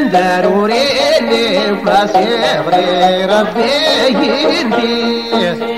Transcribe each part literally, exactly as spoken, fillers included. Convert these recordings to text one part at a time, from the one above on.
ضروري اللي وصيغري ربي ينتي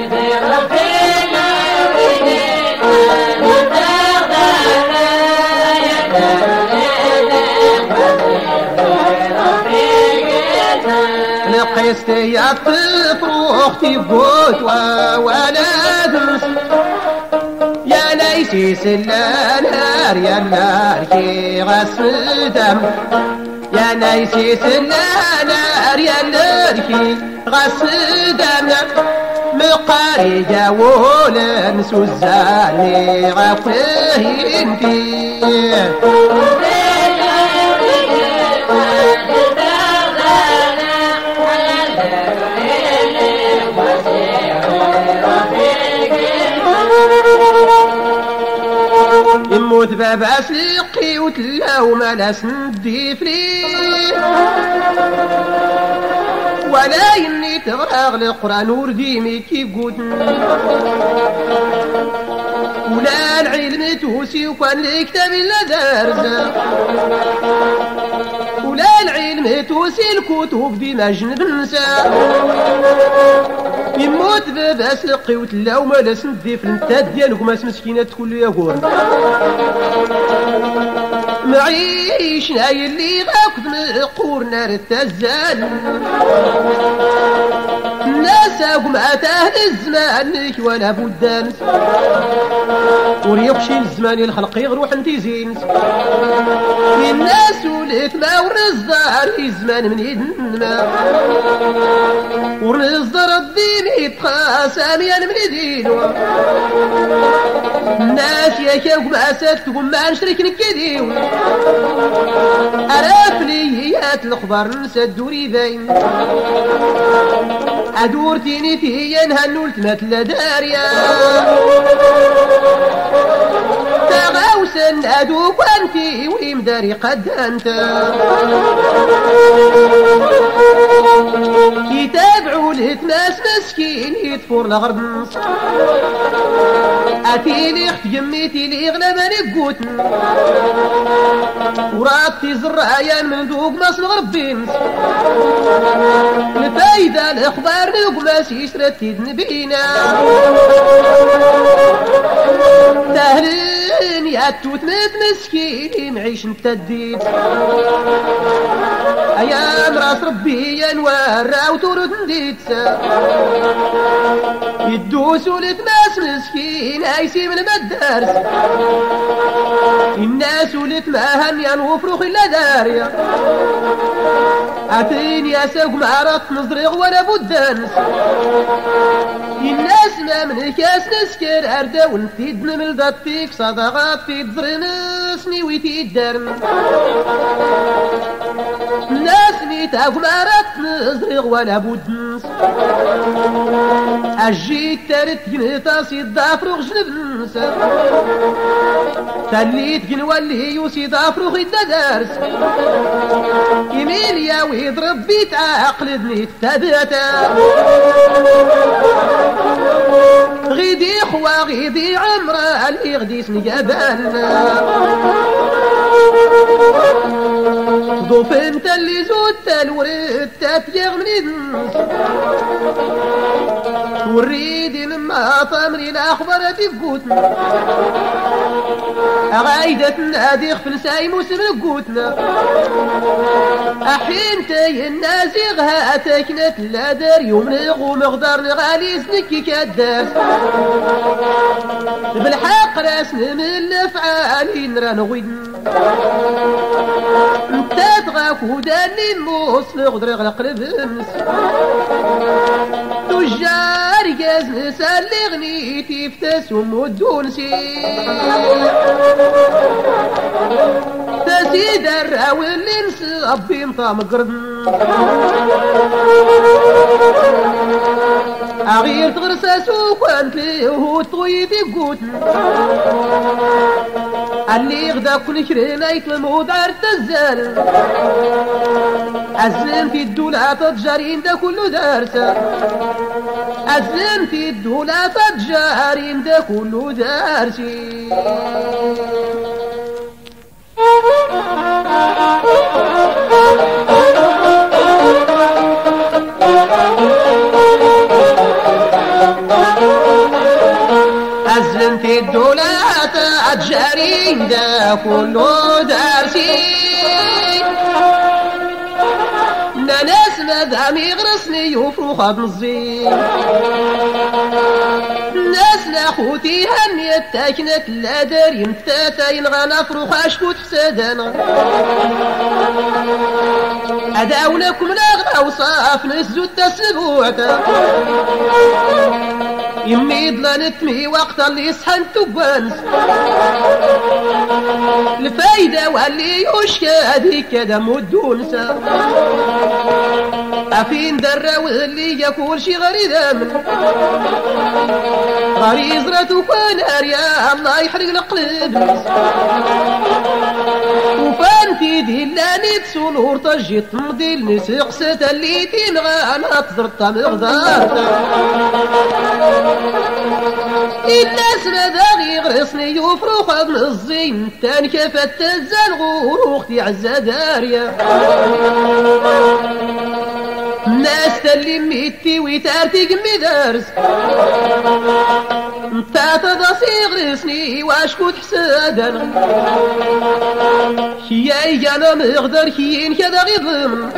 لقيت يا طفروختي بوتوا ولد يا ليسي سلانار يا النار كي غسل دم يا ليسي سلانار يا النار كي غسل دم مقاري جاولا نسوزاني غفيه انتي يموت بابا سلقي وتلاو ما ناس ندي فريه ولا يني تغرغ القرآن ورديمي كي قوتن ولا العلم توسي وكان الكتاب إلا دارزة ولا العلم توسي الكتب ديما جنب نسا يموت بابا سلقي وتلاو ما ناس ندي في النتاد ديالكم اس مسكينة تقول لي يا قول معيش ناي اللي غاكد مقور نار التزال الناس اقوم اتاه الزمان ولا بودان وريقشي الزمان الخلق يغروح انتي زين الناس وليت ما ورزدار الزمان من يدنا ورزدار الدين يتقاسم يا من يدينو الناس يا كاوك ما ساتكم ما نشرك نكديو أرافليات الخبر نسدوري باين أدورتيني فيا نهنولت مثل داريا تغاوسن أدوك وانتي ويمداري قد أنت يتابعوا الهتماس مسكين يطفور لغرب نص أتيلي اخت جميتي لي غلباني قوتن وراتي زرايا من دوق ماس الغربين الفايدة الأخبار نقماس يسرتي نبينا تهلين يا توت مت مسكين معيش نتديب أيام راس ربي ينورا وتورد نديتسا يدوسوا لتماس مسكين هايسي من المدارس الناس ولت ماهن ينوفروا خلا داريا عتيني يا سوق معرض نزرغ ولا بودانس الناس ما من كاس نسكر أردا ونتيد من ضدتك صدقات في تزرنسني ويتيدرن الناس ميتاق معرض نزرغ ولا بودانس أجيت تارت جنيطاس يضافرو جنب نسا تليت جنوالي يوسي ضافرو غدا دارس يميل يا ويضرب بيت عقلدني تتبعتا غيدي خوا غيدي عمرا اللي غدي سنجابانا ضوف انت اللي زودت الورد تتيغ من النص وريدي لما طمري الاخبار تفقوتنا غايدة نادي خفل ساي موسم قوتنا أحين تي النازغ هاتك نتلا دار يوم نغو مغدار نغالي سنكي كداس بالحق راسنا من الافعال نرى نغيد انت تغاك وداني نموص نغدر غلق البنس تجار جاز نسال اللي غنيتي فتسم ودونسي تسيد الراوي اللي نصاب بنطام قرن أغير تغرس سوق وانت ليه طويتي قوتن اللي غدا كل شرينا يتلمو دار تزال أزلم في الدولة تجارين دا كله دارسة أزلم في الدولة تجارين دا كله دارسي Oh دا كله دارسي ناس مدام يغرسني يفرخ بنزين ناس لاخوتي هني التاكنة لا داري متاتين غانا فروخ اشكو تحسدنا اداولكم لا غوصاف نسجو التسبوعتا يمي ضلانتمي وقت اللي صحن تبانس الفايدة واللي يشكى هذيك كذا مدونسا أفين دراو اللي يقول شي غريب غاري زرتو كنار يا الله يحرق القلب وفان في دلاني تسولور طجيت تمضي النسقسة اللي تنغى أنا تزرط مغدارتا الناس مداغي غرسني يفرخ من الزين تان كفت تزال غور اختي عزة داريا الناس تلي ميتي ويتارتي قمي دارس انتا تضاسي غرسني واشكو تحسادن كياي انا مغدر كيين كذا غيظم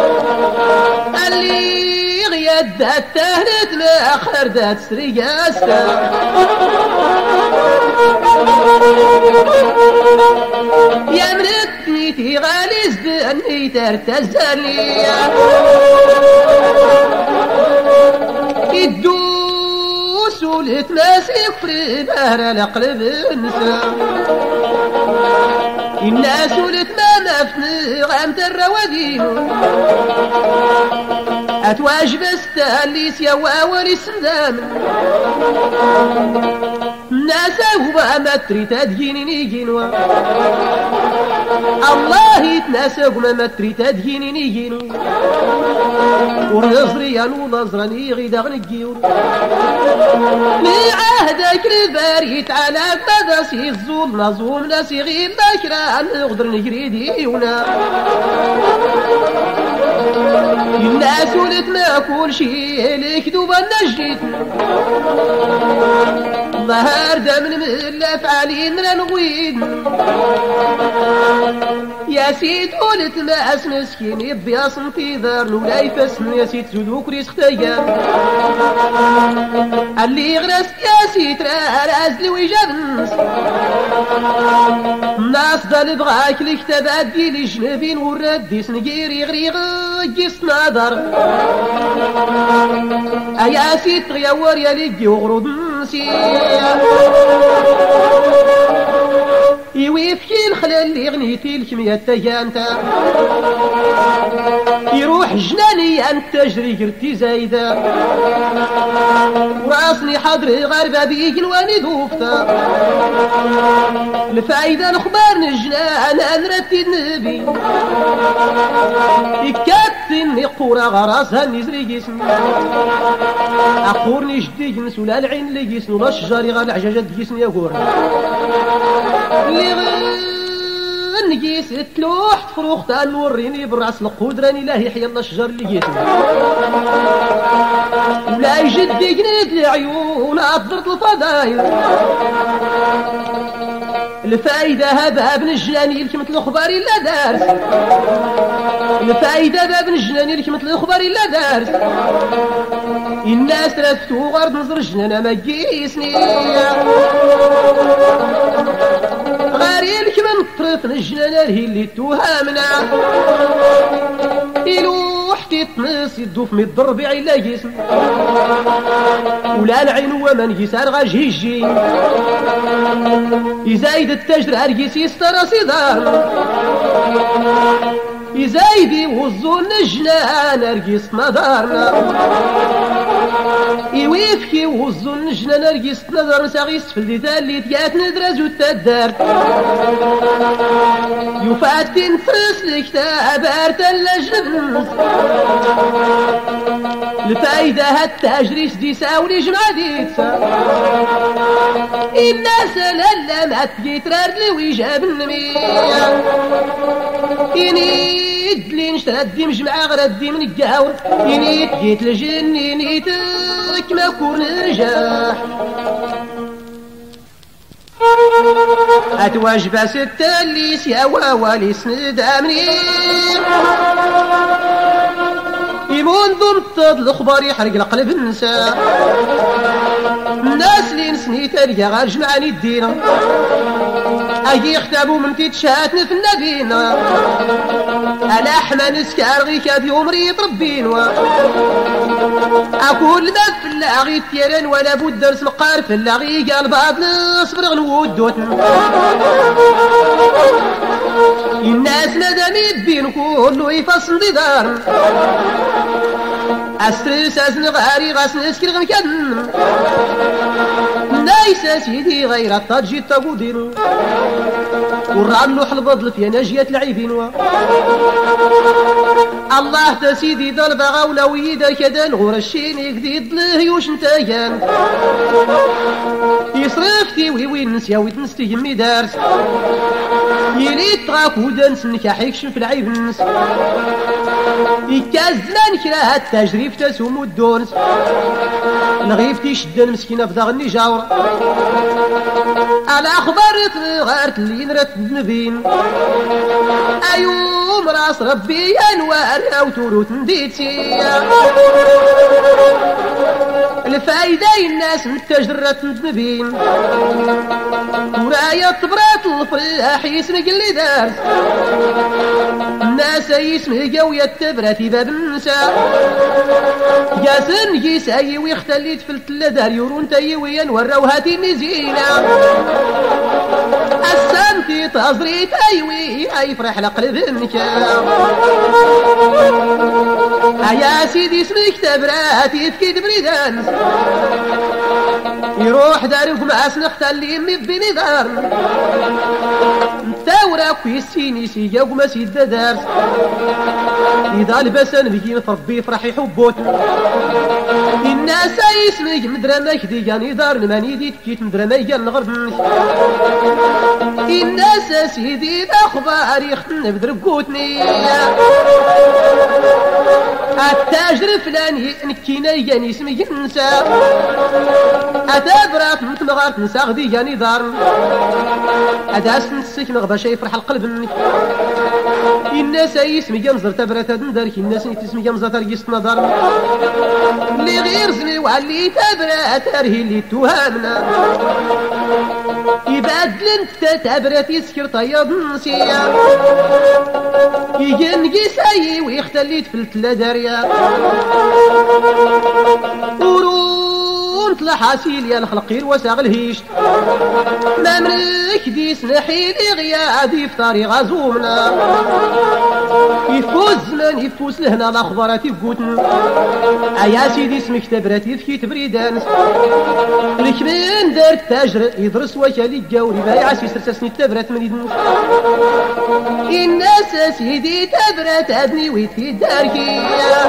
اللي غياد التهنت ما خردات سرياستا يا مرتني في غالي زدني ترتزلي الدوس ولتماسك في بهر القلب النسا الناس ولتما مفتني غامت الروادين أتواجب استهليس يا واولي السندام الناس هو ما تريد تدهيني جنوا الله يتناسق ما تريد تدهيني جنوا ونظري أنو نظرني غيدا غنقيور لعهدك الباريت على مدى الظلم نظوم ناسي غير ذاكرة نقدر نجري ديونا الناس ولت ما كل شيء لك دوبا نجيت ظهر دم من الافعالين من الغويد يا سيد ولت ما اس مسكين يبياص في دار ولا يفسن يا سيد زلوك ريس ختيا اللي غرست يا سيد راز ويجاب الناس الناس ضل بغاك الكتابات ديال الجنبين والرد سنقيري غريغ جيس نظر ايا سيد تغيور يا لقي وغرض نسي يويفكي الخلال اللي غنيتي الكمية تجانتا يروح جناني انت تجري قرتي زايدة وراسني حضري غربة بيك الواني دوفتا الفايدة الخبار نجنان انرتي النبي يكاتني قورا غراسها نزري جسمي اقورني جدي جنس ولا العين اللي جسن ولا الشجاري غال عجاجة جسني يقول اللي نقيس تلوح تفروخ تاع نوريني بالراس القود راني لا يحيى الله الشجر اللي جيتني ولا يجدي قنيت العيون عطرت الفضايل الفايدة هبها بن الجناني لكمت الخبار إلا دارس الفايدة هبها بن الجناني لكمت الخبار إلا دارس الناس رفتو غرد نظر الجنان ما جيسني غاري الكمن طرف الجنان هي اللي توهامنا يلوح تطنس يدوف من الضرب على جسم ولا العين ومن يسار غاجيجي يزايد التجر هرقيس يستراسي دار يزايدي وزون الجنان هرقيس نظارنا يويفكي وزون الجنان هرقيس نظر ساغيس في اللي تالي تيات ندرز وتدار يفاتن فرس الكتاب ارتل جبن الفايدة هالتجريس دي ساولي جمع ديتسا الناس لالا ما تجيت رارلي ويجاب النمية ينيد لي نشتردي مجمع غردي من القهور ينيد جيت لجن ينيتك ما كون نجاح أتواجب ستة اللي سياوى والي سند أمني يمون ضمتض الخبار يحرق القلب النساء الناس اللي نسني تلقى غير جمعاني الدين أجي يختابوا من تتشاتنا في النبينا أنا أحمى نسكار غي كاد يومري يطربين أقول ما في اللاغي تيران ولا بد درس مقار في اللاغي قال بعض نصبر غنودوتن الناس مادام يبين كله يفصل دي دار أسترس أزن غاري غاسن اسكر غنكن نايس سيدي غير الطاجي التابودين ورعن لوح البضل في ناجية العيبين الله تسيدي ذا البغا ولويدا كذا الغور الشين يقديد له يوش نتايان يصرف تيوي وين نسياوي تنستي يمي دارس يريد تغاك ودنس نكاحيك شنف العيب النس يكازلان كراها التجريف تسوم الدونس نغيف تيشد المسكينة بضاغ النجاور على أخبار غارت اللي نرت النبين أيوم راس ربي أنوار أو تروت نديتي الفايدة الناس من تجرة النبين ورايا طبرات الفلاح يسمق اللي دار الناس يسمق ويتبرت باب النساء جاسن يساي ويختلي تفلت لدار يورون تاي وينور وهاتي النزينة السمتي تزري تايوي يفرح لقلب النكا يا سيدي اسمك تبرات يفكيد بريدان يروح دارك مع سنخت اللي يمي بني دار تاوراك ويسيني سيجا وما سيد دارس إذا لبسان بيجي فربي فرح يحبوت الناس يسمك مدرمك ديجاني دار ماني دي تكيت مدرمك الغرب الناس سيدي الأخبار يختن بدرقوتني التاجر فلان نكينا ياني اسمي ينسى أتابرات متمغارت نسا غدي ياني دار أداس نسك نغبا شي يفرح القلب منك الناس يسمي ينزر تبرات دارك الناس يسمي ينزر ترقيس نظر اللي غير زمي وعلي تبرات أرهي اللي توهامنا يبادل انت تبرات يسكر طيب نسيا يجنقي ساي ويختلي تفلت لداريا ورون طلع حاسيل يا الخلقير وساغ الهيش ما ملك دي سنحيلي غيادي يفطاري غازومنا يفوز زمان يفوز لهنا الاخبارات يفوتن يا سيدي اسمك تبراتي في تبريدان الكبين دار التاجر يدرس وكالي الجوري بايع سيسر سني تبرات من يدن الناس سيدي تبرات ابني ويتي داركي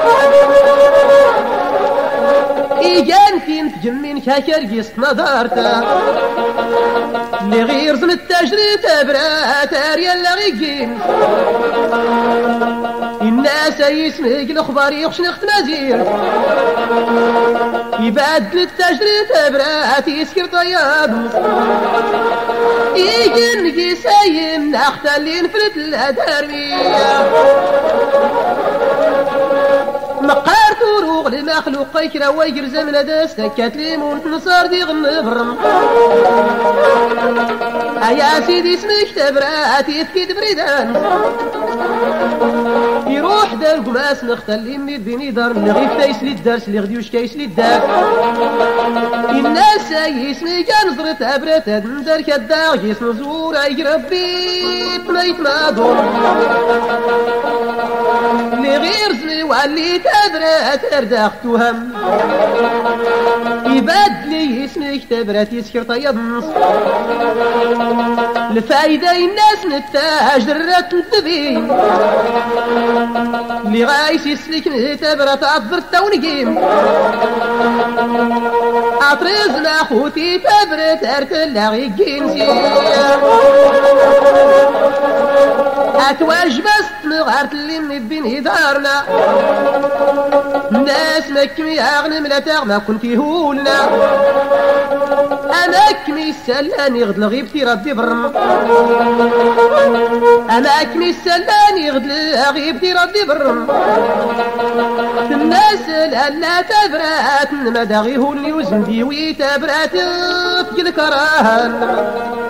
إيجان فين تجمين كاكر قيست نظارته اللي غير زم التاجري تبرات أريال لغيقين الناس يسمق الأخبار يخشن اخت مزير يبادل التاجري تبرات يسكر طياب إيجان قيسايم ناخت اللي نفلت الأدارمية مقار تروغ لمخلوق يكرا ويجر زمن داس تكات ليمون تنصار دي غنبرم يا سيدي اسمك تبرات يفكيد بريدان يروح دار قماس نختل يمي بيني دار نغيف تايس لي الدرس اللي غديوش كايس لي الدار الناس يسمي كان زرت ابرت ندار كداغ يسمو زورا يربي بنيت ما دور اللي غير زمي وعلي تبرات ارداخ توهم يبدلي اسمك تبرات يسكر طيب نص الفايدة الناس نتاجر تنتبين اللي غايس يسلك تبرات عبر التونقيم عطرزنا خوتي تبرات ارتلا غيقين سيا اتواجب استمغارت اللي مبين دارنا الناس مكمي اغنم لا تغمى كنتي هولنا أماك ميسالاني غد لغيبتي ردي برم أماك ميسالاني غد لغيبتي ردي برم الناس لا تبرات مداغي هو اللي وزندي ويتبرات في الكرهان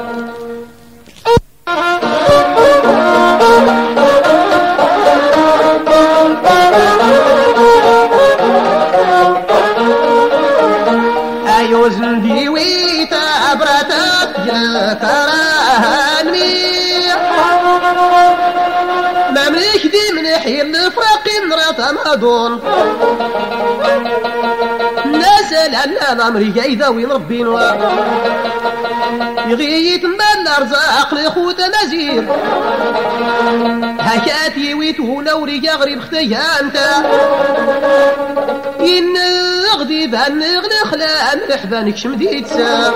أيو زندي ويتبرات في الكرهان ما مليك دي من حين الفراقي نرى مهضون الناس لأن أمريكا إذا وين ربين يغيت من الأرزاق لخوت مزير هكاتي ويتهونا وريقا غريب ختيها أنت إن غدي بان غنى خلان رحبانك شمديت سام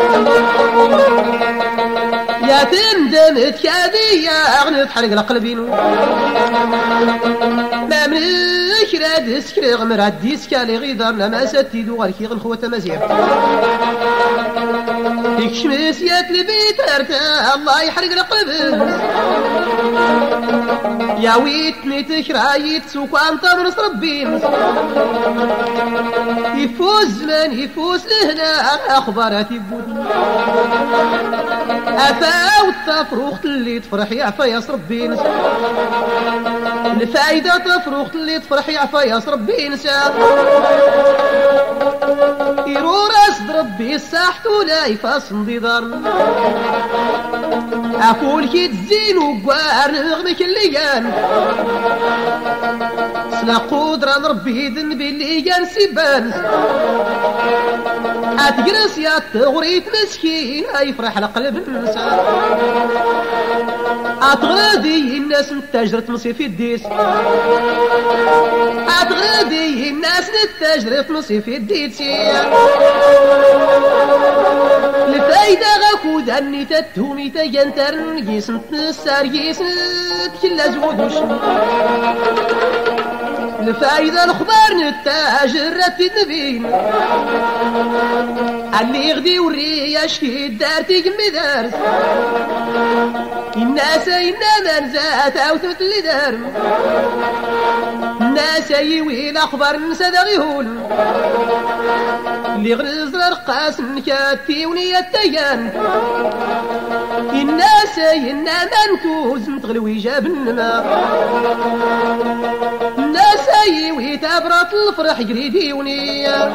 يا تندمت كادي يا غنى تحرق القلبين ما ملك راد سكري غمر عدي سكالي غيدارنا ما ستيدو غاركي غنخوة مزير ديك شمس يات البيت ارتا الله يحرق القلب يا ويتني تكرايت سوق انت من ربي يفوز من يفوز لهنا اخباراتي بودي افا والتفروخت اللي تفرح يعفى يا ربي نسى الفايدة تفروخت اللي تفرح يعفى يا ربي نسى يرو راس ربي الساحت ولا يفاصل ديدار اقول كي تزين وقوار نغمك اللي كان سلا قدرة ربي ذنبي اللي كان سيبان اتقرس يا تغريت مسكين يفرح القلب النسان اتغادي الناس نتاجرة مصيف الديس اتغادي الناس نتاجرة مصيف الديس الفايدة غاكود أني تتهمي تجنتر نقيس نتنسار قيس كلا زودوش الفايدة الخبار نتاجر النبين اللي يغدي ورياش في الدار تقمي دارس الناس إنا منزات أو تمثل دار الناس يوي الأخبار نسى دغيهول اللي غرز رقاس نكاتي ونية تيان الناس إنا منكوز متغلوي جاب النما الناس يوي تبرط الفرح قريدي ونية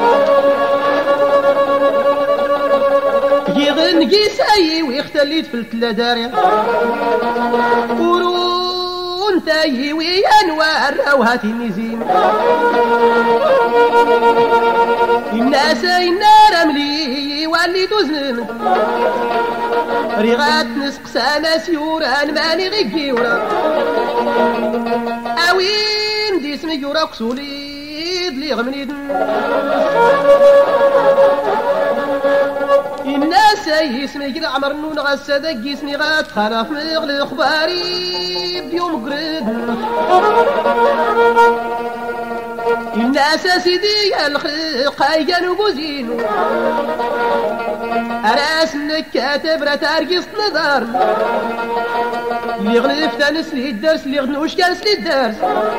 يغن قيساي ويختليت في التلاداريا قرون تاي وينوار وهاتي النزيم الناس النار ملي واللي تزن ريغات نسقسا ناس يوران ماني غيكي ورا اوين دي اسمي يورا كسوليد لي غمنيد الناس يسمي كده عمر نون غسدك يسمي غات خلاف مغلي اخباري بيوم قرد الناس سيدي الخلق يجانو بوزينو أراس كاتب رتارقص نظر اللي غلف تانس لي الدرس اللي غنوش كانس لي الدرس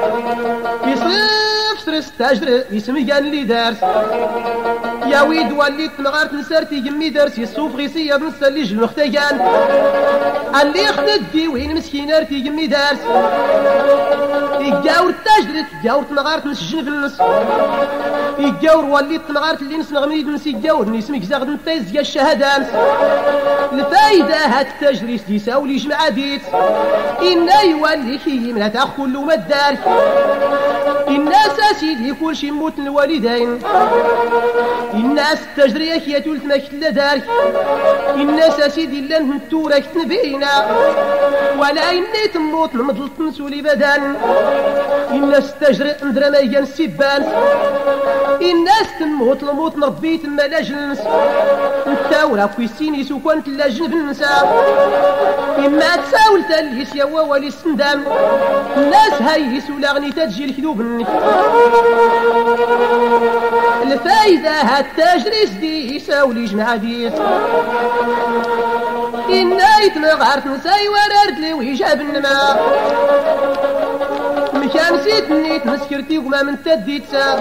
يصرف سترس تاجر يسمي كان لي درس يا ويد وليت نغارت نسرتي جمي درس يصوف غيسية بنسى اللي جلو اختيان اللي اختدي وين مسكين ارتي جمي درس يجاور تاجرت جاور نغارت نسجن في النص يجاور وليت نغارت اللي نس نغميد نس يجاور نسمك زاغد نفايز يا الشهدان الفايدة هات التجريس دي ساولي جمع ديت إنا يولي كي من تأخل وما الدار الناس سيدي كل شي موت الوالدين الناس التجرية كي تولت ما كتلا دارك الناس سيدي لن نتورك تنبينا ولا إني تموت نمضلت نسولي بدان الناس تجري ندرى ما يجان السبان الناس تموت الموت نربي تما لا جنس نتاورا في السيني سو كانت لا جنب النساء إما تساول تليس يا ووالي السندام الناس هايس ولا غني تجي الكذوب الفايدة هالتجريس دي يساولي جمع ديس إنا يتنغارت نساي ورارد لي ويجاب النما مكان نسيتني تنسكرتي وما من تديت سا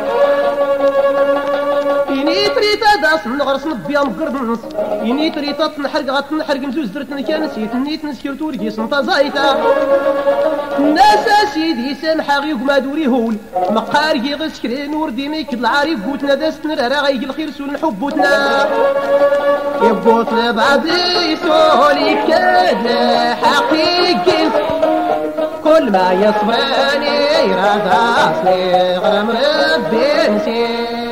إني تريتا داس نغرس نبيا مقرد نص إني تريتا تنحرق غتنحرق مزوز درتني كان نسيتني تنسكرت ورقيس نتا زايتا الناس سيدي سامحا غيق ما دوري هول مقارقي غسكرين وردي ميك العاري قوتنا داست نرى غيق الخير سول حبوتنا يبوتنا بعد يسولي كذا حقيقي كل ما يصبرني رضا صغير ربي نسيت